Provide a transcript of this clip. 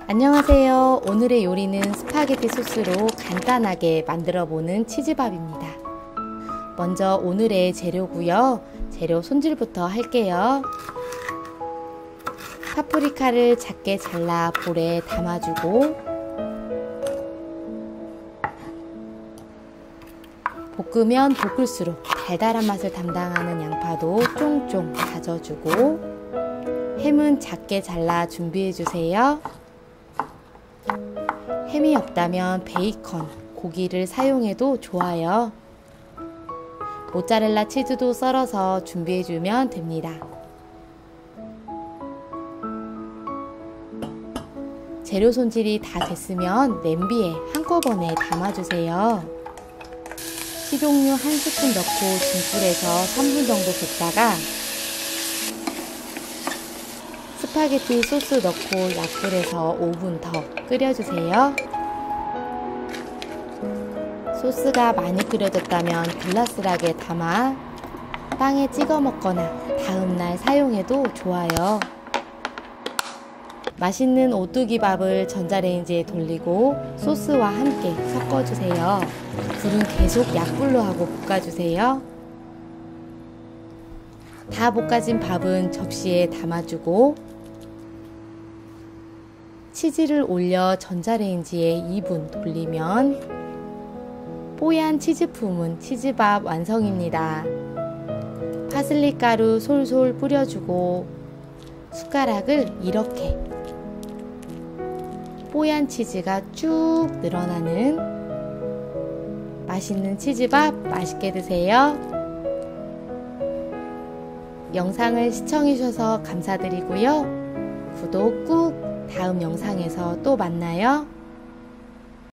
안녕하세요. 오늘의 요리는 스파게티 소스로 간단하게 만들어보는 치즈밥입니다. 먼저 오늘의 재료고요. 재료 손질부터 할게요. 파프리카를 작게 잘라 볼에 담아주고, 볶으면 볶을수록 달달한 맛을 담당하는 양파도 쫑쫑 다져주고, 햄은 작게 잘라 준비해주세요. 햄이 없다면 베이컨, 고기를 사용해도 좋아요. 모짜렐라 치즈도 썰어서 준비해주면 됩니다. 재료 손질이 다 됐으면 냄비에 한꺼번에 담아주세요. 식용유 1스푼 넣고 중불에서 3분 정도 볶다가 스파게티 소스 넣고 약불에서 5분 더 끓여주세요. 소스가 많이 끓여졌다면 글라스락에 담아 빵에 찍어 먹거나 다음날 사용해도 좋아요. 맛있는 오뚜기밥을 전자레인지에 돌리고 소스와 함께 섞어주세요. 불은 계속 약불로 하고 볶아주세요. 다 볶아진 밥은 접시에 담아주고 치즈를 올려 전자레인지에 2분 돌리면 뽀얀 치즈 품은 치즈밥 완성입니다. 파슬리 가루 솔솔 뿌려주고 숟가락을 이렇게 뽀얀 치즈가 쭉 늘어나는 맛있는 치즈밥 맛있게 드세요. 영상을 시청해주셔서 감사드리고요. 구독 꾹! 다음 영상에서 또 만나요.